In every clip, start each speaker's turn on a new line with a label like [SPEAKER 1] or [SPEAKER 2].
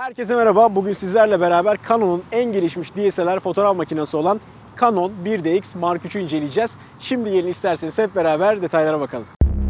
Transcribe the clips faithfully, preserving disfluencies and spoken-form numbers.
[SPEAKER 1] Herkese merhaba. Bugün sizlerle beraber Canon'un en gelişmiş D S L R fotoğraf makinesi olan Canon bir D X Mark üçü inceleyeceğiz. Şimdi gelin isterseniz hep beraber detaylara bakalım.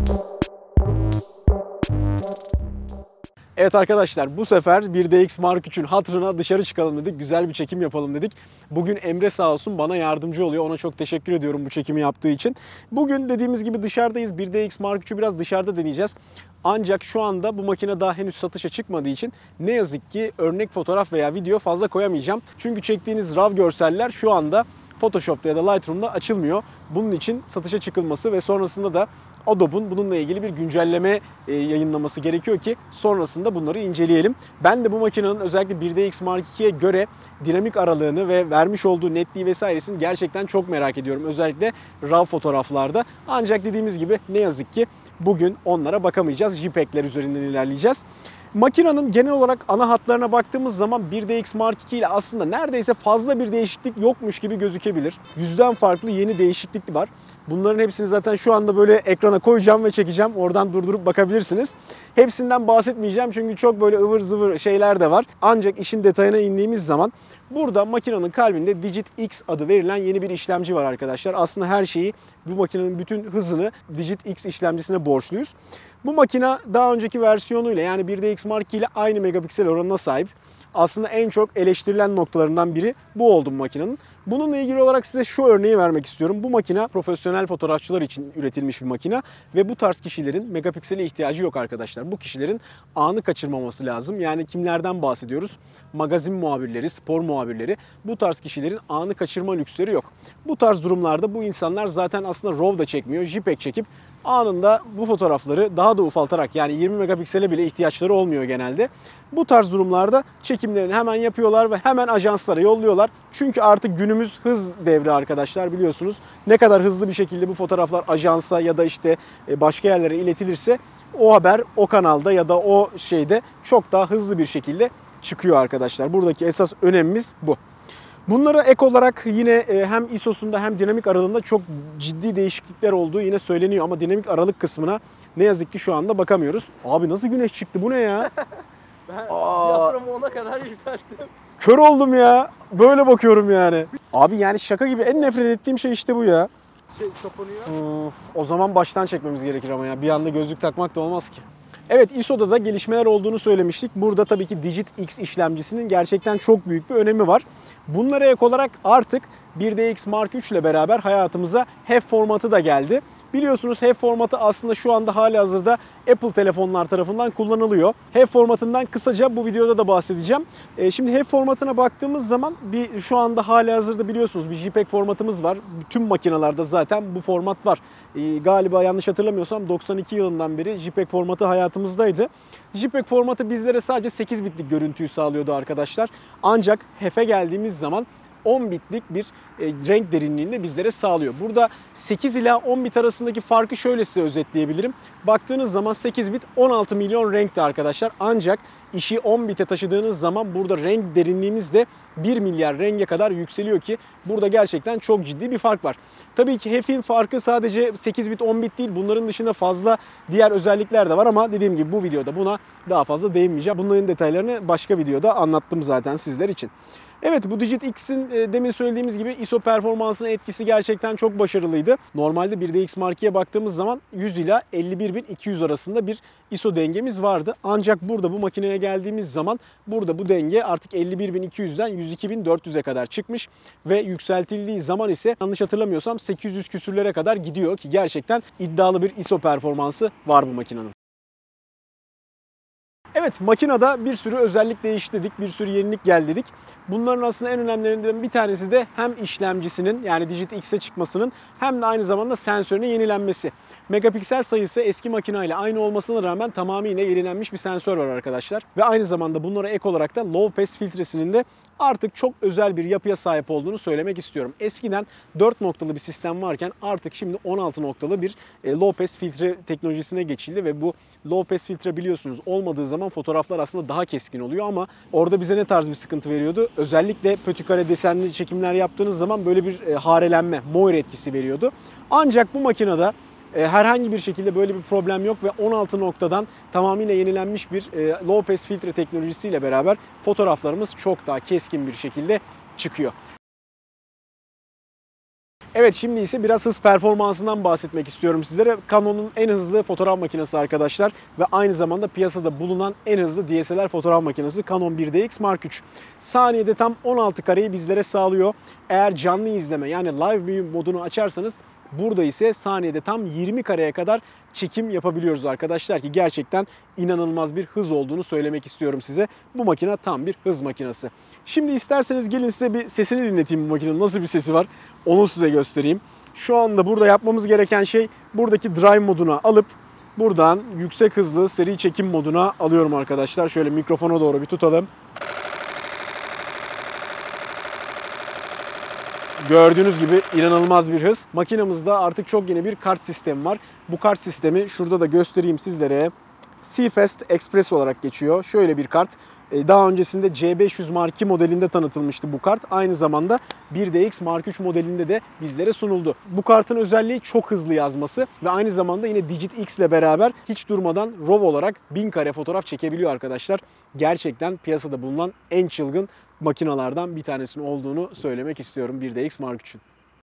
[SPEAKER 1] Evet arkadaşlar, bu sefer bir D X Mark üçün hatırına dışarı çıkalım dedik. Güzel bir çekim yapalım dedik. Bugün Emre sağ olsun bana yardımcı oluyor. Ona çok teşekkür ediyorum bu çekimi yaptığı için. Bugün dediğimiz gibi dışarıdayız. bir D X Mark üçü biraz dışarıda deneyeceğiz. Ancak şu anda bu makine daha henüz satışa çıkmadığı için ne yazık ki örnek fotoğraf veya video fazla koyamayacağım. Çünkü çektiğiniz RAW görseller şu anda Photoshop'ta ya da Lightroom'da açılmıyor. Bunun için satışa çıkılması ve sonrasında da Adobe'un bununla ilgili bir güncelleme yayınlaması gerekiyor ki sonrasında bunları inceleyelim. Ben de bu makinenin özellikle bir D X Mark ikiye göre dinamik aralığını ve vermiş olduğu netliği vesairesini gerçekten çok merak ediyorum. Özellikle RAW fotoğraflarda. Ancak dediğimiz gibi ne yazık ki bugün onlara bakamayacağız. JPEG'ler üzerinden ilerleyeceğiz. Makinenin genel olarak ana hatlarına baktığımız zaman bir D X Mark iki ile aslında neredeyse fazla bir değişiklik yokmuş gibi gözükebilir. Yüzden farklı yeni değişiklik var. Bunların hepsini zaten şu anda böyle ekrana koyacağım ve çekeceğim. Oradan durdurup bakabilirsiniz. Hepsinden bahsetmeyeceğim çünkü çok böyle ıvır zıvır şeyler de var. Ancak işin detayına indiğimiz zaman burada makinenin kalbinde Digit X adı verilen yeni bir işlemci var arkadaşlar. Aslında her şeyi, bu makinenin bütün hızını Digit X işlemcisine borçluyuz. Bu makine daha önceki versiyonuyla yani bir D X Mark iki ile aynı megapiksel oranına sahip. Aslında en çok eleştirilen noktalarından biri bu oldu bu makinenin. Bununla ilgili olarak size şu örneği vermek istiyorum. Bu makine profesyonel fotoğrafçılar için üretilmiş bir makine ve bu tarz kişilerin megapiksele ihtiyacı yok arkadaşlar. Bu kişilerin anı kaçırmaması lazım. Yani kimlerden bahsediyoruz? Magazin muhabirleri, spor muhabirleri. Bu tarz kişilerin anı kaçırma lüksleri yok. Bu tarz durumlarda bu insanlar zaten aslında RAW da çekmiyor, JPEG çekip anında bu fotoğrafları daha da ufaltarak, yani yirmi megapiksele bile ihtiyaçları olmuyor genelde. Bu tarz durumlarda çekimlerini hemen yapıyorlar ve hemen ajanslara yolluyorlar. Çünkü artık günümüz hız devri arkadaşlar, biliyorsunuz. Ne kadar hızlı bir şekilde bu fotoğraflar ajansa ya da işte başka yerlere iletilirse o haber o kanalda ya da o şeyde çok daha hızlı bir şekilde çıkıyor arkadaşlar. Buradaki esas önemimiz bu. Bunlara ek olarak yine hem I S O'sunda hem dinamik aralığında çok ciddi değişiklikler olduğu yine söyleniyor ama dinamik aralık kısmına ne yazık ki şu anda bakamıyoruz. Abi nasıl güneş çıktı, bu ne ya?
[SPEAKER 2] Ben diyaframı ona kadar yükselttim.
[SPEAKER 1] Kör oldum ya. Böyle bakıyorum yani. Abi yani şaka gibi, en nefret ettiğim şey işte bu ya.
[SPEAKER 2] Şey kapanıyor.
[SPEAKER 1] Hmm, o zaman baştan çekmemiz gerekir ama ya. Bir anda gözlük takmak da olmaz ki. Evet, I S O'da da gelişmeler olduğunu söylemiştik. Burada tabii ki Digit X işlemcisinin gerçekten çok büyük bir önemi var. Bunlara ek olarak artık bir D X Mark üç ile beraber hayatımıza H E V formatı da geldi. Biliyorsunuz H E V formatı aslında şu anda halihazırda Apple telefonlar tarafından kullanılıyor. H E V formatından kısaca bu videoda da bahsedeceğim. Şimdi H E V formatına baktığımız zaman bir şu anda halihazırda biliyorsunuz bir JPEG formatımız var. Tüm makinalarda zaten bu format var. Galiba yanlış hatırlamıyorsam doksan iki yılından beri JPEG formatı hayatımızdaydı. JPEG formatı bizlere sadece sekiz bitlik görüntüyü sağlıyordu arkadaşlar. Ancak H E V'e geldiğimiz zaman on bitlik bir e, renk derinliğinde bizlere sağlıyor. Burada sekiz ila on bit arasındaki farkı şöyle size özetleyebilirim. Baktığınız zaman sekiz bit on altı milyon renkti arkadaşlar. Ancak işi on bite taşıdığınız zaman burada renk derinliğimiz de bir milyar renge kadar yükseliyor ki burada gerçekten çok ciddi bir fark var. Tabii ki H E V'in farkı sadece sekiz bit on bit değil. Bunların dışında fazla diğer özellikler de var ama dediğim gibi bu videoda buna daha fazla değinmeyeceğim. Bunların detaylarını başka videoda anlattım zaten sizler için. Evet, bu Digit X'in demin söylediğimiz gibi I S O performansına etkisi gerçekten çok başarılıydı. Normalde bir D X Mark ikiye baktığımız zaman yüz ila elli bir bin iki yüz arasında bir I S O dengemiz vardı. Ancak burada bu makineye geldiğimiz zaman burada bu denge artık elli bir bin iki yüzden yüz iki bin dört yüze kadar çıkmış ve yükseltildiği zaman ise yanlış hatırlamıyorsam sekiz yüz küsürlere kadar gidiyor ki gerçekten iddialı bir I S O performansı var bu makinenin. Evet, makinede bir sürü özellik değişti dedik, bir sürü yenilik geldi dedik. Bunların aslında en önemlilerinden bir tanesi de hem işlemcisinin yani Digit X'e çıkmasının hem de aynı zamanda sensörünün yenilenmesi. Megapiksel sayısı eski makineyle aynı olmasına rağmen tamamıyla yenilenmiş bir sensör var arkadaşlar. Ve aynı zamanda bunlara ek olarak da low pass filtresinin de artık çok özel bir yapıya sahip olduğunu söylemek istiyorum. Eskiden dört noktalı bir sistem varken artık şimdi on altı noktalı bir low pass filtre teknolojisine geçildi ve bu low pass filtre biliyorsunuz olmadığı zaman fotoğraflar aslında daha keskin oluyor ama orada bize ne tarz bir sıkıntı veriyordu? Özellikle pötükare desenli çekimler yaptığınız zaman böyle bir harelenme, moire etkisi veriyordu. Ancak bu makinede E, herhangi bir şekilde böyle bir problem yok ve on altı noktadan tamamıyla yenilenmiş bir e, low pass filtre teknolojisiyle beraber fotoğraflarımız çok daha keskin bir şekilde çıkıyor. Evet, şimdi ise biraz hız performansından bahsetmek istiyorum sizlere. Canon'un en hızlı fotoğraf makinesi arkadaşlar ve aynı zamanda piyasada bulunan en hızlı D S L R fotoğraf makinesi Canon bir D X Mark üç. Saniyede tam on altı kareyi bizlere sağlıyor. Eğer canlı izleme yani live view modunu açarsanız burada ise saniyede tam yirmi kareye kadar çekim yapabiliyoruz arkadaşlar ki gerçekten inanılmaz bir hız olduğunu söylemek istiyorum size. Bu makine tam bir hız makinesi. Şimdi isterseniz gelin size bir sesini dinleteyim bu makinenin. Nasıl bir sesi var onu size göstereyim. Şu anda burada yapmamız gereken şey buradaki drive moduna alıp buradan yüksek hızlı seri çekim moduna alıyorum arkadaşlar. Şöyle mikrofona doğru bir tutalım. Gördüğünüz gibi inanılmaz bir hız. Makinamızda artık çok yeni bir kart sistemi var. Bu kart sistemi şurada da göstereyim sizlere. C-Fast Express olarak geçiyor. Şöyle bir kart. Daha öncesinde C beş yüz Mark iki modelinde tanıtılmıştı bu kart. Aynı zamanda bir D X Mark üç modelinde de bizlere sunuldu. Bu kartın özelliği çok hızlı yazması ve aynı zamanda yine Digit X ile beraber hiç durmadan RAW olarak bin kare fotoğraf çekebiliyor arkadaşlar. Gerçekten piyasada bulunan en çılgın makinalardan bir tanesinin olduğunu söylemek istiyorum bir D X Mark üçün.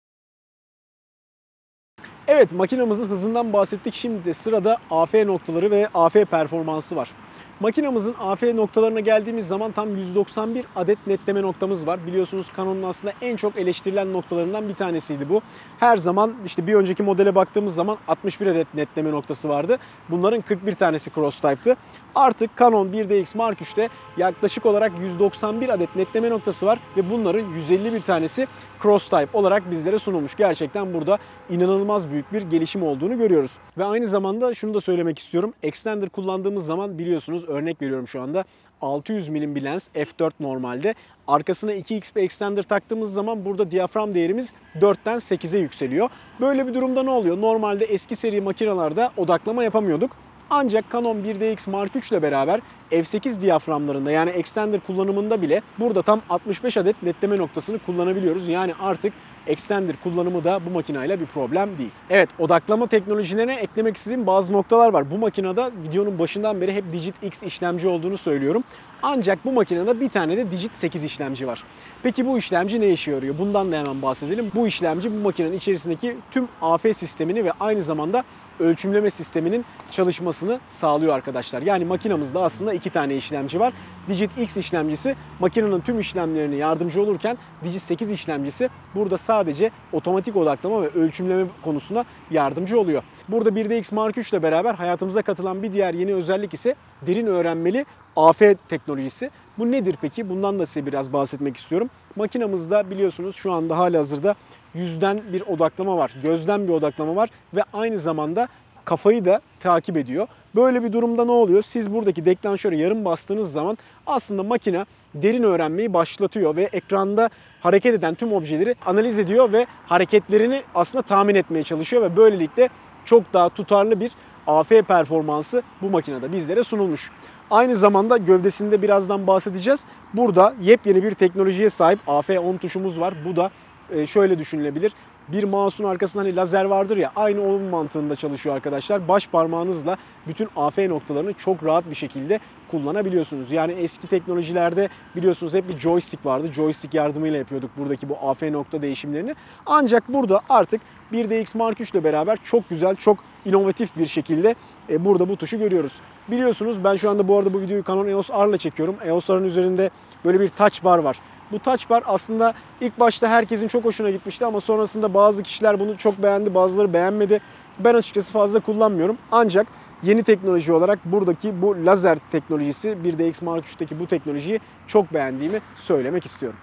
[SPEAKER 1] Evet, makinamızın hızından bahsettik. Şimdi de sırada A F noktaları ve A F performansı var. Makinamızın A F noktalarına geldiğimiz zaman tam yüz doksan bir adet netleme noktamız var. Biliyorsunuz Canon'un aslında en çok eleştirilen noktalarından bir tanesiydi bu. Her zaman işte bir önceki modele baktığımız zaman altmış bir adet netleme noktası vardı. Bunların kırk bir tanesi cross type'tı. Artık Canon bir D X Mark üçte yaklaşık olarak yüz doksan bir adet netleme noktası var ve bunların yüz elli bir tanesi cross type olarak bizlere sunulmuş. Gerçekten burada inanılmaz büyük bir gelişim olduğunu görüyoruz. Ve aynı zamanda şunu da söylemek istiyorum. Extender kullandığımız zaman biliyorsunuz, örnek veriyorum şu anda, altı yüz milim bir lens f dört normalde. Arkasına iki x bir extender taktığımız zaman burada diyafram değerimiz dörtten sekize yükseliyor. Böyle bir durumda ne oluyor? Normalde eski seri makinalarda odaklama yapamıyorduk. Ancak Canon bir D X Mark üç ile beraber f sekiz diyaframlarında yani extender kullanımında bile burada tam altmış beş adet netleme noktasını kullanabiliyoruz. Yani artık extender kullanımı da bu makinayla bir problem değil. Evet, odaklama teknolojilerine eklemek istediğim bazı noktalar var. Bu makinede videonun başından beri hep Digit X işlemci olduğunu söylüyorum. Ancak bu makinede bir tane de Digit sekiz işlemci var. Peki bu işlemci ne işe yarıyor? Bundan da hemen bahsedelim. Bu işlemci bu makinenin içerisindeki tüm A F sistemini ve aynı zamanda ölçümleme sisteminin çalışmasını sağlıyor arkadaşlar. Yani makinamızda aslında iki tane işlemci var. Digit X işlemcisi makinenin tüm işlemlerine yardımcı olurken Digit sekiz işlemcisi burada sadece otomatik odaklama ve ölçümleme konusuna yardımcı oluyor. Burada bir D X Mark üç ile beraber hayatımıza katılan bir diğer yeni özellik ise derin öğrenmeli A F teknolojisi. Bu nedir peki? Bundan da size biraz bahsetmek istiyorum. Makinamızda biliyorsunuz şu anda halihazırda yüzden bir odaklama var. Gözden bir odaklama var ve aynı zamanda kafayı da takip ediyor. Böyle bir durumda ne oluyor? Siz buradaki deklanşöre yarım bastığınız zaman aslında makine derin öğrenmeyi başlatıyor ve ekranda hareket eden tüm objeleri analiz ediyor ve hareketlerini aslında tahmin etmeye çalışıyor ve böylelikle çok daha tutarlı bir A F performansı bu makinede bizlere sunulmuş. Aynı zamanda gövdesinde birazdan bahsedeceğiz. Burada yepyeni bir teknolojiye sahip A F on tuşumuz var. Bu da şöyle düşünülebilir. Bir mouse'un arkasında hani lazer vardır ya, aynı onun mantığında çalışıyor arkadaşlar. Baş parmağınızla bütün A F noktalarını çok rahat bir şekilde kullanabiliyorsunuz. Yani eski teknolojilerde biliyorsunuz hep bir joystick vardı. Joystick yardımıyla yapıyorduk buradaki bu A F nokta değişimlerini. Ancak burada artık bir D X Mark üç ile beraber çok güzel, çok inovatif bir şekilde burada bu tuşu görüyoruz. Biliyorsunuz ben şu anda bu arada bu videoyu Canon E O S R ile çekiyorum. E O S R'ın üzerinde böyle bir touch bar var. Bu touch bar aslında ilk başta herkesin çok hoşuna gitmişti ama sonrasında bazı kişiler bunu çok beğendi, bazıları beğenmedi. Ben açıkçası fazla kullanmıyorum. Ancak yeni teknoloji olarak buradaki bu lazer teknolojisi, bir D X Mark üçteki bu teknolojiyi çok beğendiğimi söylemek istiyorum.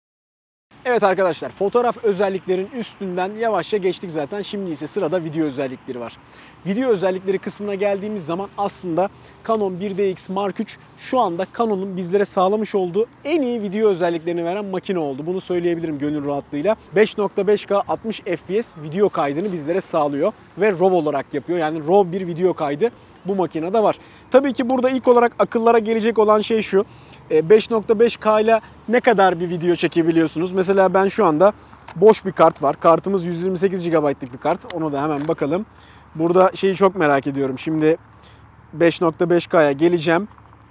[SPEAKER 1] Evet arkadaşlar, fotoğraf özelliklerin üstünden yavaşça geçtik zaten. Şimdi ise sırada video özellikleri var. Video özellikleri kısmına geldiğimiz zaman aslında Canon bir D X Mark üç şu anda Canon'un bizlere sağlamış olduğu en iyi video özelliklerini veren makine oldu. Bunu söyleyebilirim gönül rahatlığıyla. beş nokta beş K altmış F P S video kaydını bizlere sağlıyor ve RAW olarak yapıyor. Yani RAW bir video kaydı bu makinede var. Tabii ki burada ilk olarak akıllara gelecek olan şey şu. beş nokta beş K ile ne kadar bir video çekebiliyorsunuz? Mesela ben şu anda boş bir kart var. Kartımız yüz yirmi sekiz gigabaytlık bir kart. Onu da hemen bakalım. Burada şeyi çok merak ediyorum. Şimdi beş nokta beş K'ya geleceğim.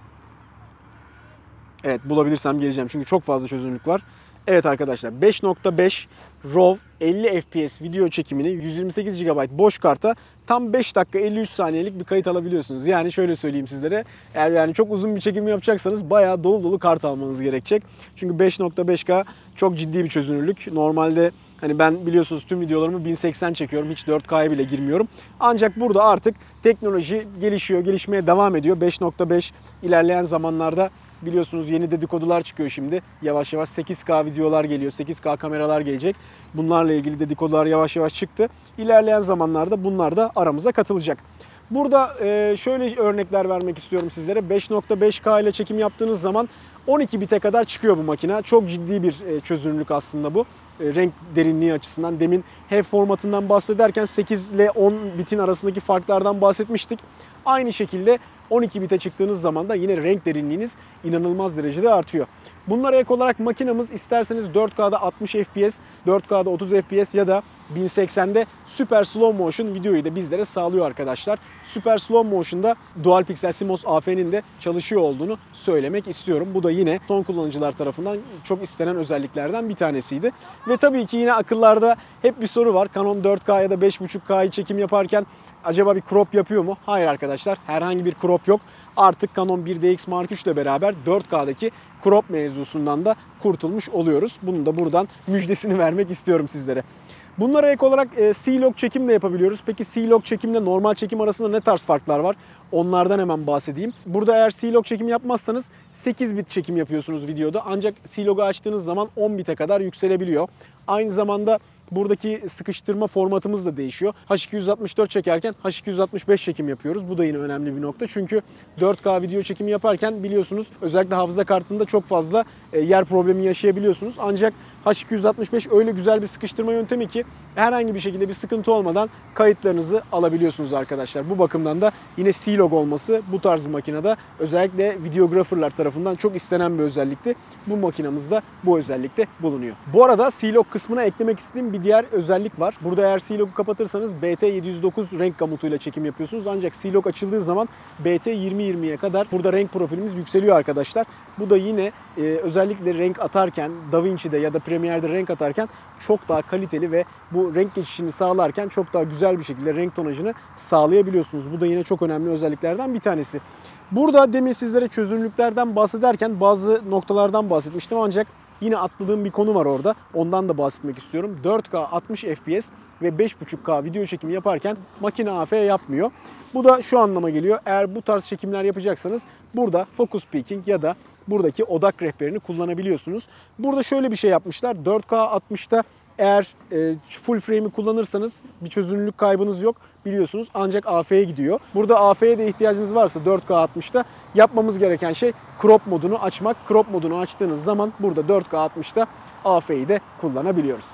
[SPEAKER 1] Evet, bulabilirsem geleceğim çünkü çok fazla çözünürlük var. Evet arkadaşlar, beş nokta beş RAW elli F P S video çekimini yüz yirmi sekiz gigabayt boş karta tam beş dakika elli üç saniyelik bir kayıt alabiliyorsunuz. Yani şöyle söyleyeyim sizlere, eğer yani çok uzun bir çekim yapacaksanız bayağı dolu dolu kart almanız gerekecek. Çünkü beş nokta beş K çok ciddi bir çözünürlük. Normalde hani ben biliyorsunuz tüm videolarımı bin seksen çekiyorum. Hiç dört K'ya bile girmiyorum. Ancak burada artık teknoloji gelişiyor, gelişmeye devam ediyor. beş nokta beş ilerleyen zamanlarda biliyorsunuz yeni dedikodular çıkıyor şimdi. Yavaş yavaş sekiz K videolar geliyor, sekiz K kameralar gelecek. Bunlarla ilgili dedikodular yavaş yavaş çıktı. İlerleyen zamanlarda bunlar da aramıza katılacak. Burada şöyle örnekler vermek istiyorum sizlere. beş nokta beş K ile çekim yaptığınız zaman on iki bite kadar çıkıyor bu makine. Çok ciddi bir çözünürlük aslında bu. Renk derinliği açısından. Demin H E V formatından bahsederken sekiz ile on bitin arasındaki farklardan bahsetmiştik. Aynı şekilde on iki bite çıktığınız zaman da yine renk derinliğiniz inanılmaz derecede artıyor. Bunlara ek olarak makinamız isterseniz dört K'da altmış F P S, dört K'da otuz F P S ya da bin seksende Super Slow Motion videoyu da bizlere sağlıyor arkadaşlar. Super Slow Motion'da Dual Pixel CMOS A F'nin de çalışıyor olduğunu söylemek istiyorum. Bu da yine son kullanıcılar tarafından çok istenen özelliklerden bir tanesiydi. Ve tabii ki yine akıllarda hep bir soru var. Canon dört K ya da beş buçuk K'yı çekim yaparken acaba bir crop yapıyor mu? Hayır arkadaşlar, herhangi bir crop yok. Artık Canon bir D X Mark üç ile beraber dört K'daki crop mevzusundan da kurtulmuş oluyoruz. Bunun da buradan müjdesini vermek istiyorum sizlere. Bunlara ek olarak e, C-Log çekim de yapabiliyoruz. Peki C-Log çekimle normal çekim arasında ne tarz farklar var? Onlardan hemen bahsedeyim. Burada eğer C-Log çekim yapmazsanız sekiz bit çekim yapıyorsunuz videoda. Ancak C-Log'u açtığınız zaman on bite kadar yükselebiliyor. Aynı zamanda buradaki sıkıştırma formatımız da değişiyor. H iki yüz altmış dört çekerken H iki yüz altmış beş çekim yapıyoruz. Bu da yine önemli bir nokta. Çünkü dört K video çekimi yaparken biliyorsunuz özellikle hafıza kartında çok fazla yer problemi yaşayabiliyorsunuz. Ancak H iki yüz altmış beş öyle güzel bir sıkıştırma yöntemi ki herhangi bir şekilde bir sıkıntı olmadan kayıtlarınızı alabiliyorsunuz arkadaşlar. Bu bakımdan da yine C-Log olması bu tarz bir makinede özellikle videographerlar tarafından çok istenen bir özellikti. Bu makinamızda bu özellikte bulunuyor. Bu arada C-Log kısmına eklemek istediğim bir diğer özellik var. Burada eğer C-Log'u kapatırsanız B T yedi yüz dokuz renk gamutuyla çekim yapıyorsunuz. Ancak C-Log açıldığı zaman B T yirmi yirmiye kadar burada renk profilimiz yükseliyor arkadaşlar. Bu da yine e, özellikle renk atarken DaVinci'de ya da Premiere'de renk atarken çok daha kaliteli ve bu renk geçişini sağlarken çok daha güzel bir şekilde renk tonajını sağlayabiliyorsunuz. Bu da yine çok önemli özelliklerden bir tanesi. Burada demin sizlere çözünürlüklerden bahsederken bazı noktalardan bahsetmiştim ancak yine atladığım bir konu var orada. Ondan da bahsetmek istiyorum. dört K altmış F P S ve beş buçuk K video çekimi yaparken makine A F yapmıyor. Bu da şu anlama geliyor. Eğer bu tarz çekimler yapacaksanız burada Focus Peaking ya da buradaki odak rehberini kullanabiliyorsunuz. Burada şöyle bir şey yapmışlar. dört K altmışta eğer e, full frame'i kullanırsanız bir çözünürlük kaybınız yok biliyorsunuz. Ancak A F'ye gidiyor. Burada A F'ye de ihtiyacınız varsa dört K altmışta yapmamız gereken şey crop modunu açmak. Crop modunu açtığınız zaman burada dört K altmışta A F'yi de kullanabiliyoruz.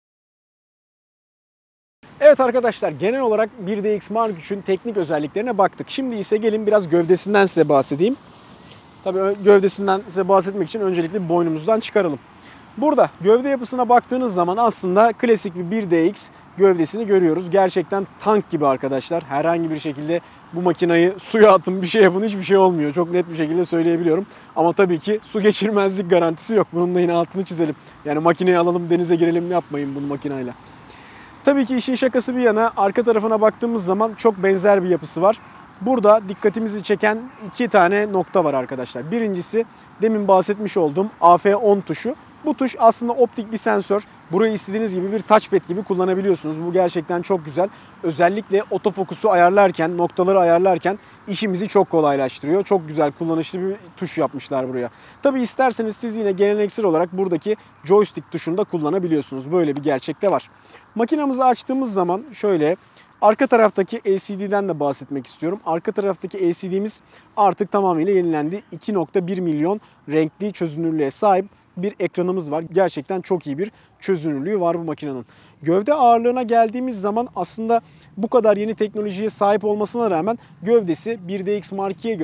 [SPEAKER 1] Evet arkadaşlar, genel olarak bir D X Mark üçün teknik özelliklerine baktık. Şimdi ise gelin biraz gövdesinden size bahsedeyim. Tabii gövdesinden size bahsetmek için öncelikle boynumuzdan çıkaralım. Burada gövde yapısına baktığınız zaman aslında klasik bir bir D X gövdesini görüyoruz. Gerçekten tank gibi arkadaşlar. Herhangi bir şekilde bu makinayı suya atın, bir şey yapın, hiçbir şey olmuyor. Çok net bir şekilde söyleyebiliyorum. Ama tabii ki su geçirmezlik garantisi yok. Bunun da yine altını çizelim. Yani makineyi alalım, denize girelim, yapmayın bunu makineyle. Tabii ki işin şakası bir yana arka tarafına baktığımız zaman çok benzer bir yapısı var. Burada dikkatimizi çeken iki tane nokta var arkadaşlar. Birincisi demin bahsetmiş olduğum A F on tuşu. Bu tuş aslında optik bir sensör. Burayı istediğiniz gibi bir touchpad gibi kullanabiliyorsunuz. Bu gerçekten çok güzel. Özellikle otofokusu ayarlarken, noktaları ayarlarken işimizi çok kolaylaştırıyor. Çok güzel, kullanışlı bir tuş yapmışlar buraya. Tabii isterseniz siz yine geleneksel olarak buradaki joystick tuşunu da kullanabiliyorsunuz. Böyle bir gerçek de var. Makinamızı açtığımız zaman şöyle arka taraftaki L C D'den de bahsetmek istiyorum. Arka taraftaki L C D'miz artık tamamıyla yenilendi. iki nokta bir milyon renkli çözünürlüğe sahip bir ekranımız var. Gerçekten çok iyi bir çözünürlüğü var bu makinenin. Gövde ağırlığına geldiğimiz zaman aslında bu kadar yeni teknolojiye sahip olmasına rağmen gövdesi bir D X Mark ikiye göre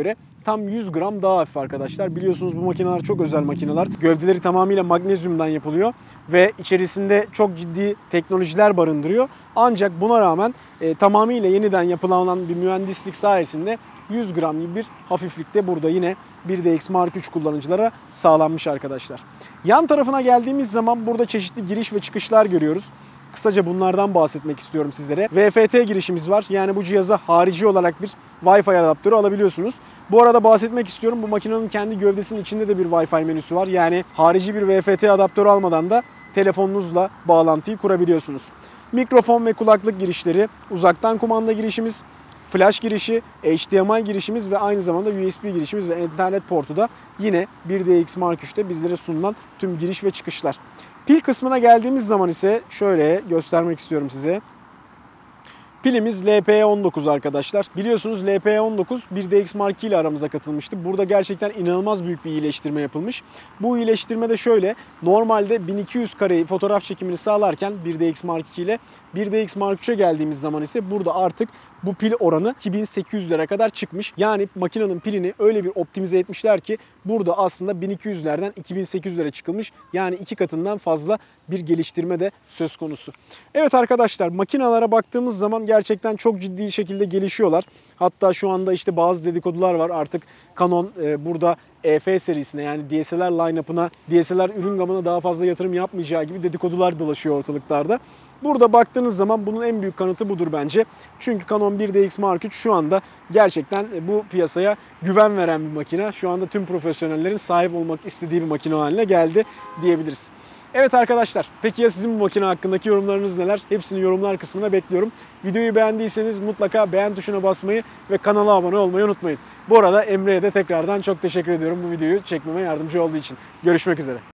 [SPEAKER 1] tam yüz gram daha hafif arkadaşlar. Biliyorsunuz bu makineler çok özel makineler. Gövdeleri tamamıyla magnezyumdan yapılıyor ve içerisinde çok ciddi teknolojiler barındırıyor. Ancak buna rağmen e, tamamıyla yeniden yapılan bir mühendislik sayesinde yüz gram gibi bir hafiflikte burada yine bir D X Mark üç kullanıcılara sağlanmış arkadaşlar. Yan tarafına geldiğimiz zaman burada çeşitli giriş ve çıkışlar görüyoruz. Kısaca bunlardan bahsetmek istiyorum sizlere. V F T girişimiz var. Yani bu cihaza harici olarak bir Wi-Fi adaptörü alabiliyorsunuz. Bu arada bahsetmek istiyorum. Bu makinenin kendi gövdesinin içinde de bir Wi-Fi menüsü var. Yani harici bir V F T adaptörü almadan da telefonunuzla bağlantıyı kurabiliyorsunuz. Mikrofon ve kulaklık girişleri, uzaktan kumanda girişimiz, flash girişi, H D M I girişimiz ve aynı zamanda U S B girişimiz ve internet portu da yine bir D X Mark üçte bizlere sunulan tüm giriş ve çıkışlar. Pil kısmına geldiğimiz zaman ise şöyle göstermek istiyorum size. Pilimiz L P E on dokuz arkadaşlar. Biliyorsunuz L P E on dokuz bir D X Mark iki ile aramıza katılmıştı. Burada gerçekten inanılmaz büyük bir iyileştirme yapılmış. Bu iyileştirme de şöyle. Normalde bin iki yüz kare fotoğraf çekimini sağlarken bir D X Mark iki ile bir D X Mark üçe geldiğimiz zaman ise burada artık bu pil oranı iki bin sekiz yüzlere kadar çıkmış. Yani makinenin pilini öyle bir optimize etmişler ki burada aslında bin iki yüzlerden iki bin sekiz yüzlere çıkılmış. Yani iki katından fazla bir geliştirme de söz konusu. Evet arkadaşlar, makinalara baktığımız zaman gerçekten çok ciddi şekilde gelişiyorlar. Hatta şu anda işte bazı dedikodular var. Artık Canon e, burada E F serisine yani D S L R line-up'ına, D S L R ürün gamına daha fazla yatırım yapmayacağı gibi dedikodular dolaşıyor ortalıklarda. Burada baktığınız zaman bunun en büyük kanıtı budur bence. Çünkü Canon bir D X Mark üç şu anda gerçekten bu piyasaya güven veren bir makine. Şu anda tüm profesyonellerin sahip olmak istediği bir makine haline geldi diyebiliriz. Evet arkadaşlar, peki ya sizin bu makine hakkındaki yorumlarınız neler? Hepsini yorumlar kısmına bekliyorum. Videoyu beğendiyseniz mutlaka beğen tuşuna basmayı ve kanala abone olmayı unutmayın. Bu arada Emre'ye de tekrardan çok teşekkür ediyorum bu videoyu çekmeme yardımcı olduğu için. Görüşmek üzere.